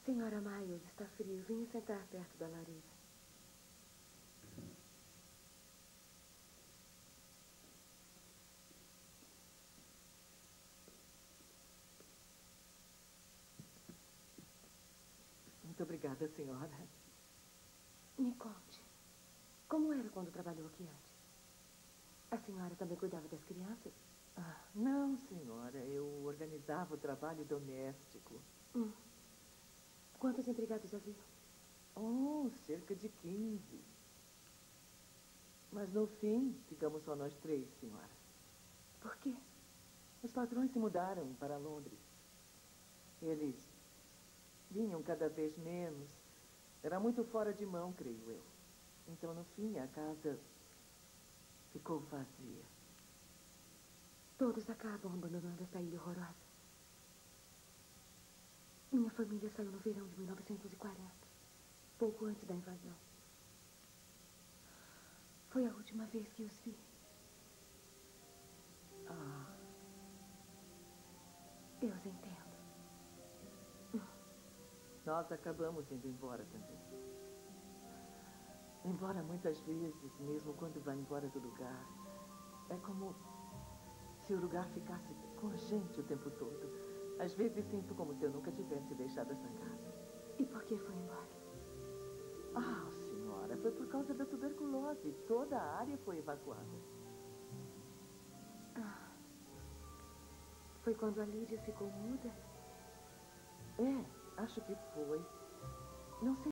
Senhora Miles, está frio. Venha sentar perto da lareira. Muito obrigada, senhora. Me conte. Como era quando trabalhou aqui antes? A senhora também cuidava das crianças? Não, senhora. Eu organizava o trabalho doméstico. Quantos empregados havia? Cerca de 15. Mas no fim, ficamos só nós 3, senhora. Por quê? Os patrões se mudaram para Londres. Eles vinham cada vez menos. Era muito fora de mão, creio eu. Então, no fim, a casa ficou vazia. Todos acabam abandonando essa ilha horrorosa. Minha família saiu no verão de 1940, pouco antes da invasão. Foi a última vez que os vi. Eu os entendo. Nós acabamos indo embora também. Embora muitas vezes, mesmo quando vai embora do lugar, é como se o lugar ficasse com a gente o tempo todo. Às vezes sinto como se eu nunca tivesse deixado essa casa. E por que foi embora? Senhora, foi por causa da tuberculose. Toda a área foi evacuada. Foi quando a Lídia ficou muda? Acho que foi. Não sei